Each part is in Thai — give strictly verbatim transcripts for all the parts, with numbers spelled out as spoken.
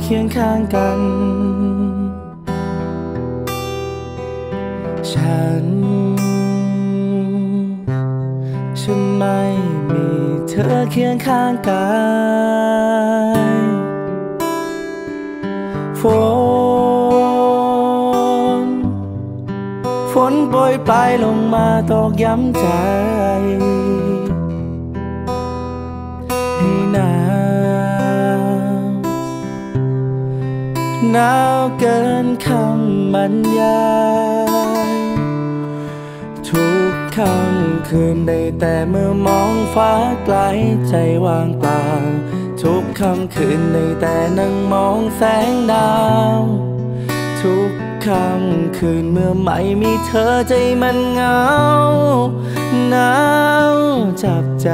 คียงข้างกันฉันฉันไม่มีเธอเคียงข้างกายฝนฝนโปรยปลายลงมาตอกย้ำใจให้หนาวหนาวเกินคำบรรยายทุกค่ำคืนได้แต่เมื่อมองฟ้าไกลใจว่างเปล่าทุกค่ำคืนได้แต่นั่งมองแสงดาวทุกค่ำคืนเมื่อไม่มีเธอใจมันเหงาหนาวจับใจ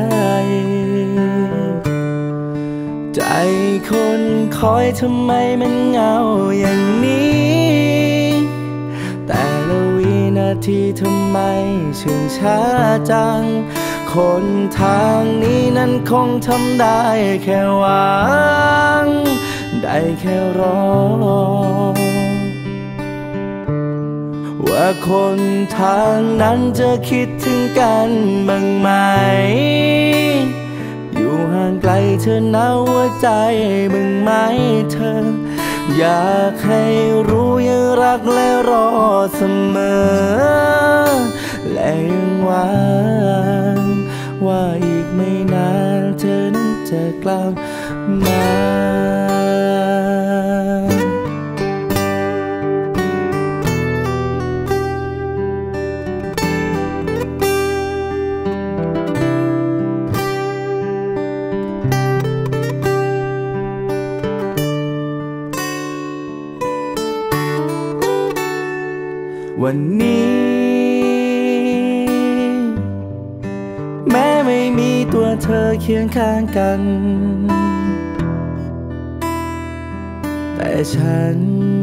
ใจคนคอยทำไมมันเหงาอย่างนี้แต่ละวินาทีทำไมชื่นช้าจังคนทางนี้นั้นคงทำได้แค่หวังได้แค่รอว่าคนทางนั้นจะคิดถึงกันบ้างไหมอยู่ห่างไกลเธอหนาวหัวใจบ้างไหมเธออยากให้รู้ยังรักและรอเสมอและยังหวังว่าอีกไม่นานเธอนั้นจะกลับมาวันนี้แม้ไม่มีตัวเธอเคียงข้างกันแต่ฉัน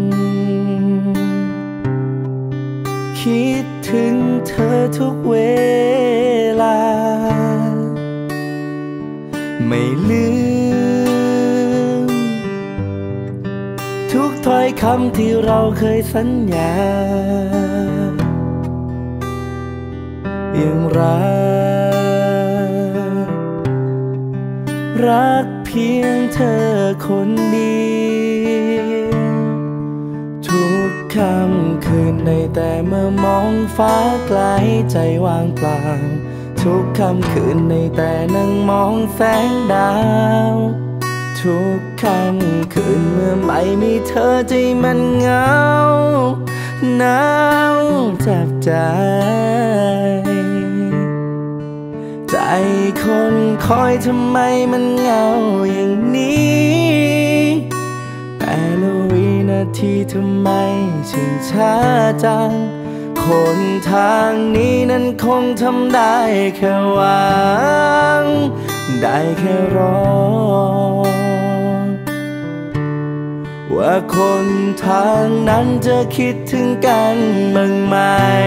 คิดถึงเธอทุกเวลาไม่ลืมทุกถ้อยคำที่เราเคยสัญญายังรักรักเพียงเธอคนเดียวทุกค่ำคืนได้แต่เมื่อมองฟ้าไกลใจว่างเปล่าทุกค่ำคืนได้แต่นั่งมองแสงดาวทุกค่ำคืนเมื่อไม่มีเธอใจมันเหงาหนาวจับใจใจคนคอยทำไมมันเหงาอย่างนี้แต่ละวินาทีทำไมชื่นช้าจังคนทางนี้นั้นคงทำได้แค่หวังได้แค่รอว่าคนทางนั้นจะคิดถึงกันบ้างไหม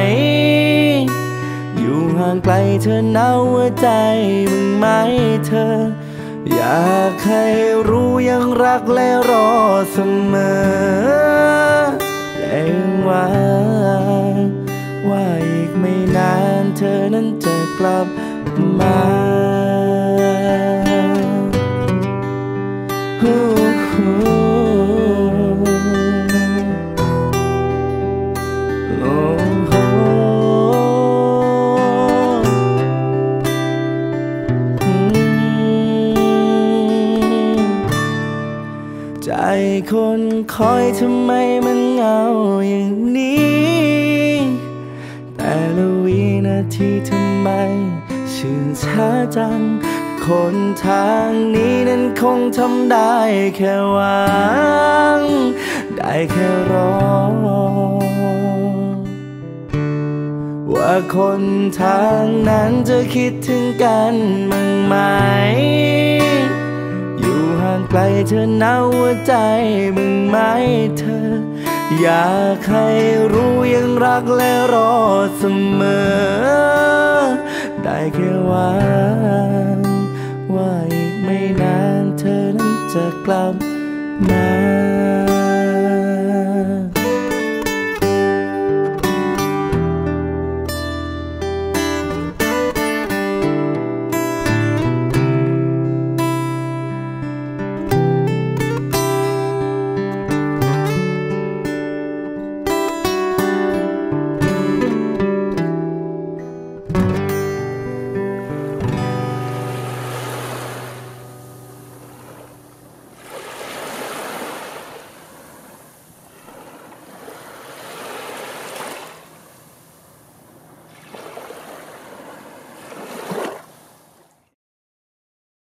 อยู่ห่างไกลเธอหนาวหัวใจบ้างไหมเธออยากให้รู้ยังรักและรอเสมอแต่ยังหวังว่าอีกไม่นานเธอนั้นจะกลับมาใจคนคอยทำไมมันเหงาอย่างนี้แต่ละวินาทีทำไมชื่นช้าจังคนทางนี้นั้นคงทำได้แค่หวังได้แค่รอว่าคนทางนั้นจะคิดถึงกันบ้างไหมอยู่ห่างไกลเธอหนาวหัวใจบ้างไหมเธออยากให้รู้ยังรักและรอเสมอได้แค่หวังว่าอีกไม่นานเธอนั้นจะกลับนาน